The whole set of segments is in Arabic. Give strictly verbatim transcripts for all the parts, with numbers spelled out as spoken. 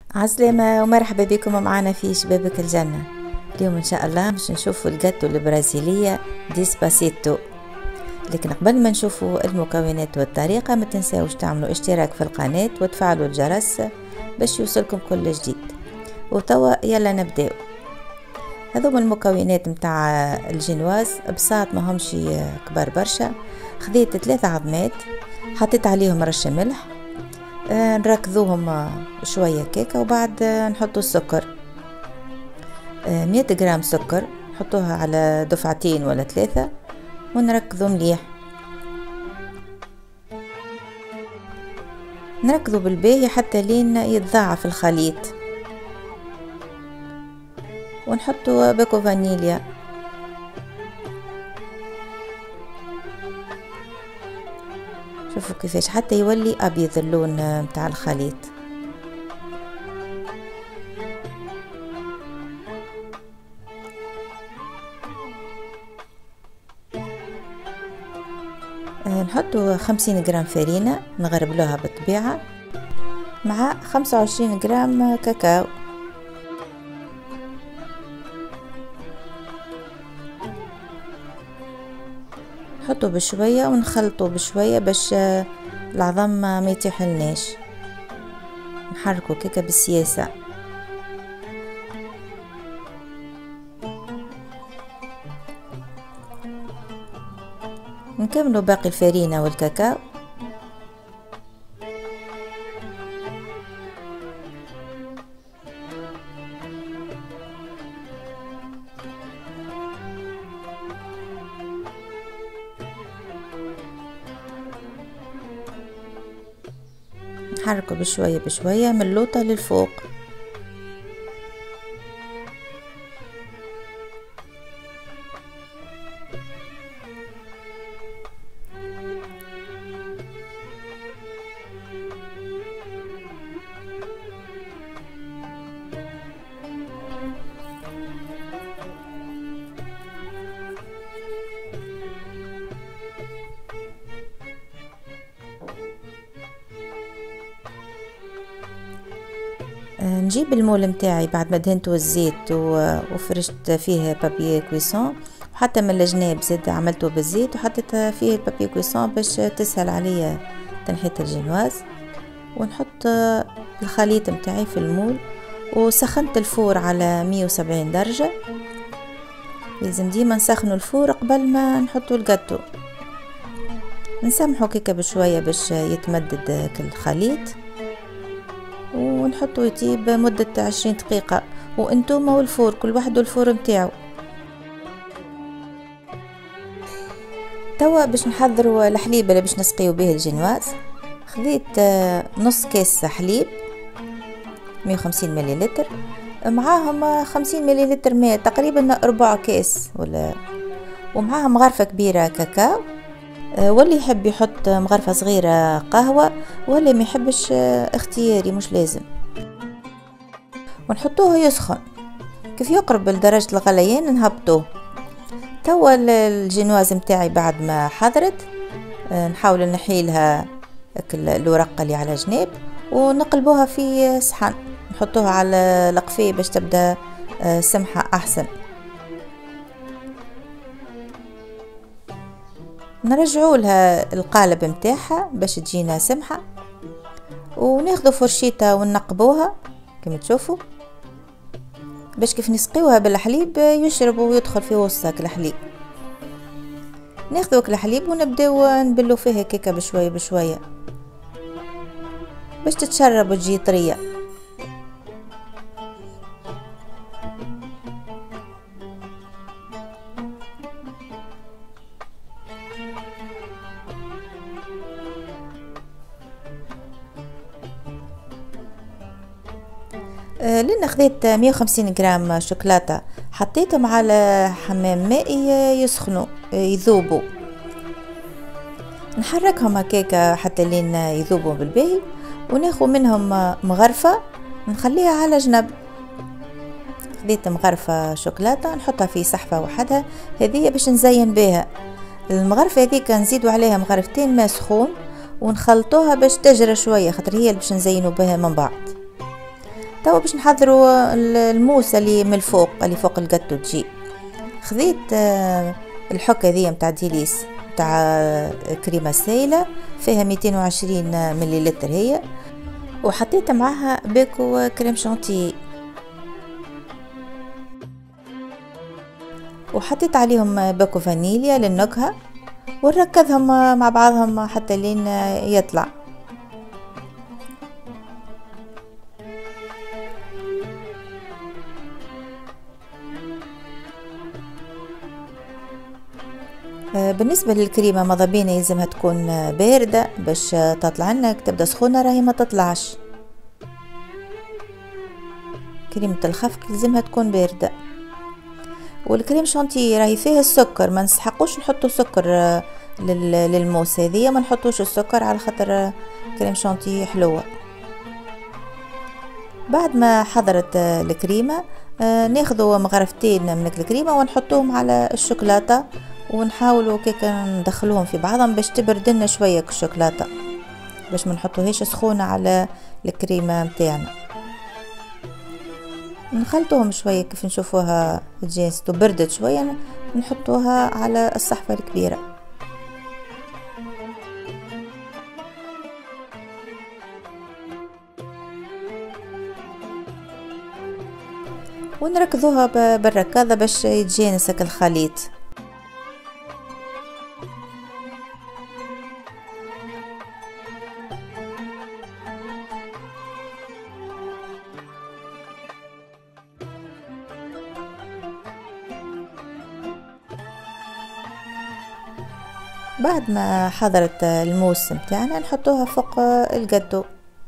عسلامة ومرحبا بكم معنا في شبابك الجنة. اليوم ان شاء الله باش نشوفوا الجاتو البرازيلية ديسباسيتو. لكن قبل ما نشوفوا المكونات والطريقة ما تنساوش تعملوا اشتراك في القناة وتفعلوا الجرس باش يوصلكم كل جديد. وتوا يلا نبداو. هذوما المكونات متاع الجنواز بساط ما همش كبار برشا. خذيت ثلاثة عظمات، حطيت عليهم رشة ملح، نركضوهم شوية كيكة وبعد نحطوا السكر، مية جرام سكر نحطوها على دفعتين ولا ثلاثة ونركضوا مليح. نركضوا بالباهي حتى لين يتضاعف الخليط، ونحطوا باكو فانيليا. شوفوا كيفاش حتى يولي ابيض اللون متاع الخليط. نحطوا خمسين جرام فرينة نغربلوها بالطبيعة مع خمسة وعشرين جرام كاكاو. نحطوا بشوية ونخلطوا بشوية باش العظم ما يتحلناش. نحركوا كيكة بالسياسة. نكملوا باقي الفرينة والكاكاو. نحركوا بشوية بشوية من اللوطة للفوق. نجيب المول متاعي بعد ما دهنته الزيت وفرشت فيه بابي كويسون، وحتى من الجناب زاد عملته بالزيت وحطيت فيه البابي كويسون باش تسهل عليا تنحية الجنواز. ونحط الخليط متاعي في المول وسخنت الفور على مية وسبعين درجة. لازم ديما نسخنوا الفور قبل ما نحطوا الجاتو. نسمحوا كيكه بشوية باش يتمدد الخليط ونحطو يطيب مدة عشرين دقيقة. وانتم والفور كل واحد والفور متاعو. توا باش نحضروا الحليب اللي باش نسقيو به الجنواز. خذيت نص كاس حليب مية وخمسين مليلتر، معاهم خمسين مليلتر ماء، تقريبا ربع كاس ولا، ومعاهم مغرفة كبيرة كاكاو. واللي يحب يحط مغرفة صغيرة قهوة، واللي ما يحبش اختياري مش لازم. ونحطوه يسخن كيف يقرب لدرجة الغليان نهبطوه. توا الجنواز متاعي بعد ما حضرت نحاول نحيلها الورقة اللي على جناب ونقلبوها في صحن، نحطوها على القفي باش تبدا سمحة احسن. نرجعوا لها القالب متاعها باش تجينا سمحة، وناخذوا فرشيطة وننقبوها كما تشوفوا باش كيف نسقيوها بالحليب يشرب ويدخل في وسطك الحليب. ناخذوا الحليب ونبداو نبلو فيها كيكة بشوية بشوية باش تتشرب وتجي طرية. لأن خذيت مية وخمسين جرام شوكولاتة حطيتهم على حمام مائي يسخنوا يذوبوا. نحركهم هكاكا حتى لين يذوبوا بالباهي، وناخذ منهم مغرفة نخليها على جنب. خذيت مغرفة شوكولاتة نحطها في صحفة وحدها، هذه باش نزين بها. المغرفة هذيك نزيدوا عليها مغرفتين ماء سخون ونخلطوها باش تجرى شوية، خاطر هي اللي باش نزينوا بها من بعد. توا باش نحضروا الموس اللي من الفوق اللي فوق الجاتو تجي. خذيت الحكه ذي متاع ديليس متاع كريمه سايله فيها مئتين وعشرين مليلتر هي، وحطيت معاها باكو كريم شانتي، وحطيت عليهم باكو فانيليا للنكهه، ونركزهم مع بعضهم حتى لين يطلع. بالنسبة للكريمة ماذا بينا يلزمها تكون باردة باش تطلع لنا، تبدا سخونة راهي ما تطلعش. كريمة الخفق يلزمها تكون باردة. والكريم شانتي راهي فيها السكر، ما نسحقوش نحطوا سكر للموس هذيا، ما نحطوش السكر على خاطر كريم شانتي حلوة. بعد ما حضرت الكريمة ناخذوا مغرفتين من الكريمة ونحطوهم على الشوكولاتة، ونحاولوا كيكا ندخلوهم في بعضهم باش تبرد لنا شويه الشوكولاته، باش ما نحطوهاش سخونه على الكريمه متاعنا. نخلطوهم شويه كيف نشوفوها تجانست وبردت شويه، نحطوها على الصحفه الكبيره. ونركضوها بالركاضه باش يتجانسك الخليط. بعد ما حضرت الموس متاعنا نحطوها فوق الجاتو.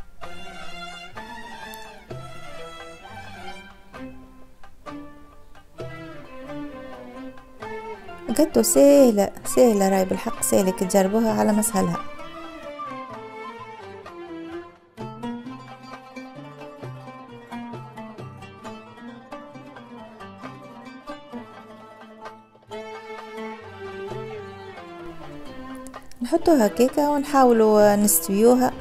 جاتو سهلة سهلة راي بالحق سهلة كي تجربوها على مسهلها. نحطوها كيكة ونحاولوا نستويوها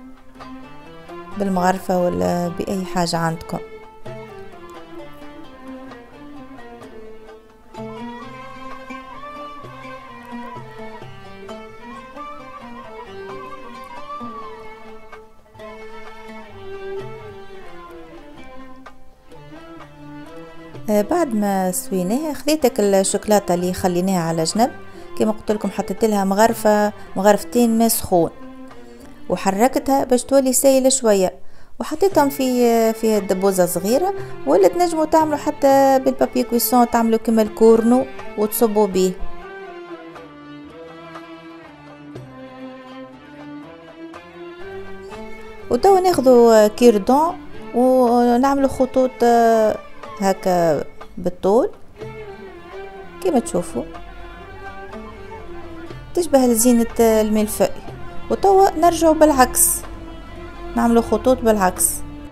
بالمغرفة ولا بأي حاجة عندكم. بعد ما سويناها خذيتك الشوكولاتة اللي خليناها على جنب، كما قلت لكم حطيت لها مغرفة مغرفتين ماء سخون، وحركتها باش تولي سايلة شوية، وحطيتهم في في دبوزة صغيرة، ولا تنجموا تعملوا حتى بالبابي كويسون، تعملوا كما الكورنو وتصبوا بيه. وتوا ناخذوا كيردون ونعملوا خطوط هكا بالطول كما تشوفوا، تشبه زينة الملفأ. وتوا نرجعوا بالعكس نعملوا خطوط بالعكس.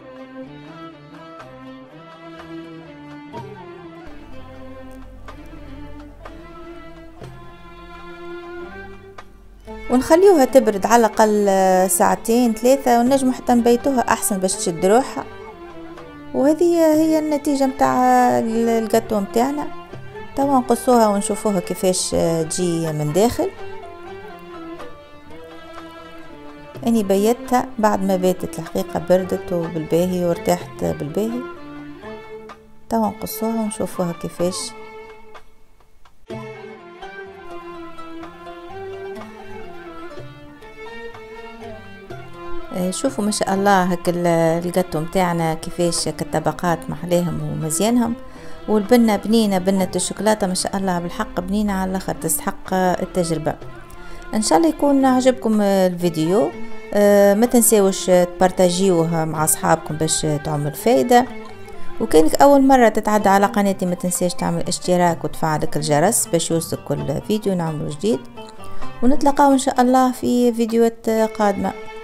ونخليوها تبرد على الأقل ساعتين ثلاثة، ونجموا حتى نبيتوها أحسن باش تشد روحها. وهذه هي النتيجة متاع الجاتو متاعنا. توا نقصوها ونشوفوها كيفاش تجي من داخل. اني بيتها بعد ما باتت الحقيقة، بردت وبالباهي وارتاحت بالباهي. توا نقصوها ونشوفوها كيفاش. شوفوا ما شاء الله هك الجاتو متاعنا كيفاش كالطبقات محلاهم ومزيانهم، والبنة بنينة، بنة الشوكولاتة ما شاء الله بالحق بنينة على الاخر، تستحق التجربة. ان شاء الله يكون عجبكم الفيديو. أه ما تنساوش تبارتاجيوه مع اصحابكم باش تعمل فايدة. وكانك اول مرة تتعدى على قناتي ما تنساش تعمل اشتراك وتفعلك الجرس باش يوصلك كل فيديو نعمله جديد. ونتلاقاو ان شاء الله في فيديوهات قادمة.